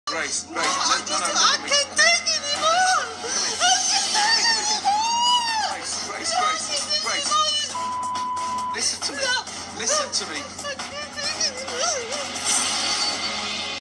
Grace, Grace, I can't take anymore. Grace. Listen to me. Listen to me. I can't take anymore.